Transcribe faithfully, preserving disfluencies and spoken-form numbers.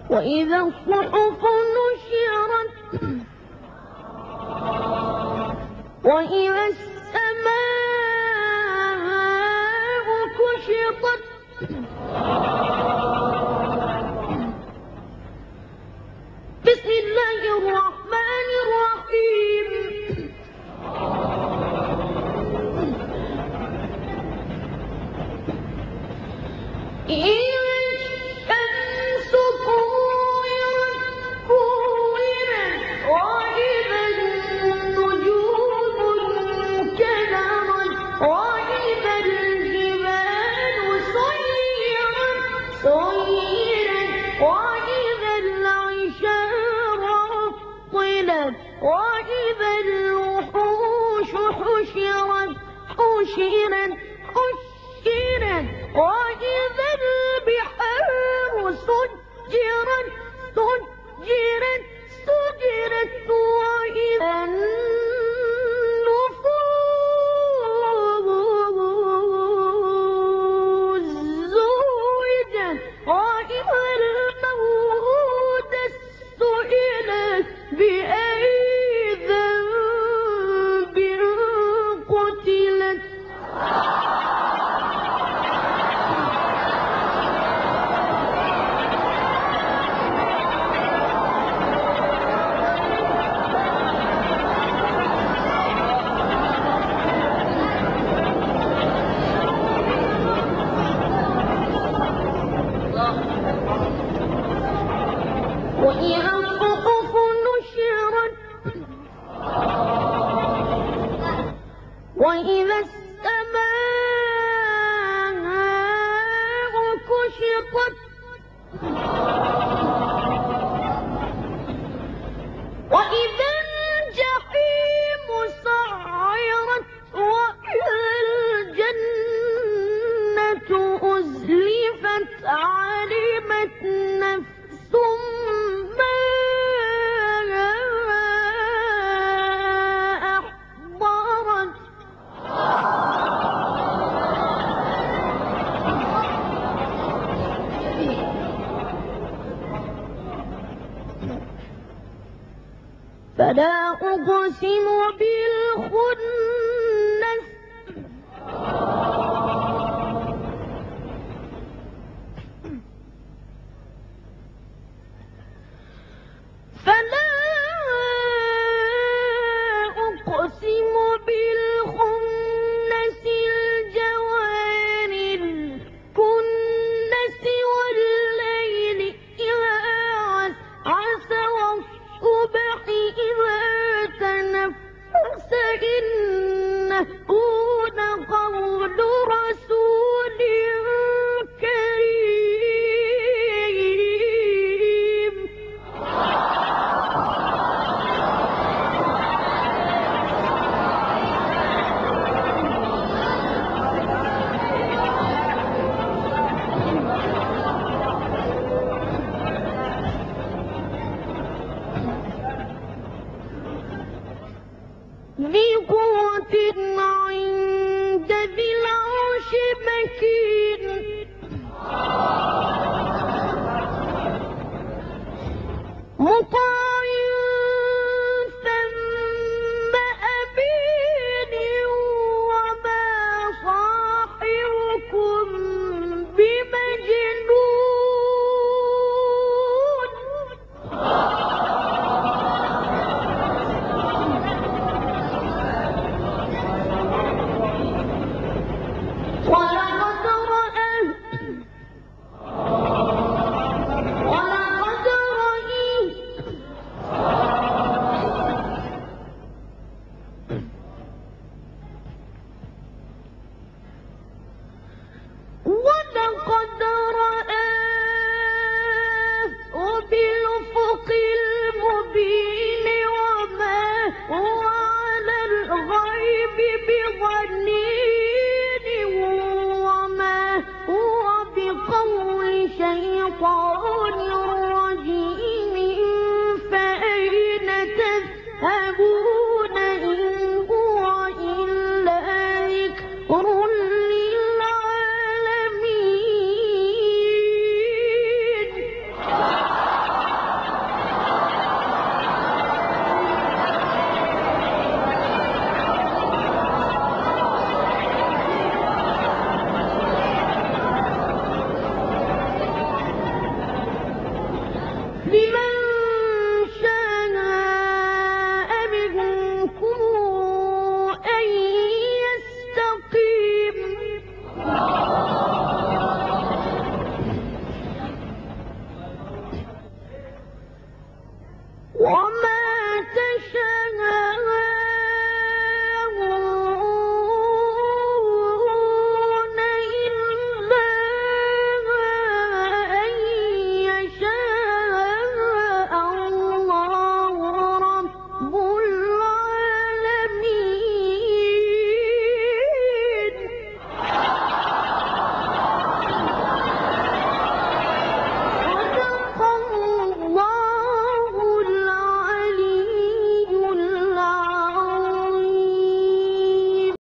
وإذا الصحف نشرت وإذا السماء كشطت بسم الله الرحمن الرحيم إذا الشمس كورت كورت وإذا النجوم انكدرت وإذا الجبال سيرت سيرت وإذا العشار عطلت وإذا الوحوش حشرت حشرت حشرت وإذا البحار سجرت سجرت سجرت وإذا النفوس زوجت وإذا الموءودة سئلت بأي ذنب قتلت وإذا الصحف نشرت وإذا السماء كشطت وإذا الجحيم سعرت وإذا الجنة أزلفت علمت نفس ما أحضرت فلا أقسم بالخنس فلا أقسم بالخنس الجوار الكنس والليل إذا عسعس والصبح إذا تنفس إنه لقول رسول كريم ذي قوة عند ذي العرش مكين مطاع ثم أمين وما صاحبكم بمجنون ولقد رآه ولقد رآه لمن شاء منكم أن يستقيم وما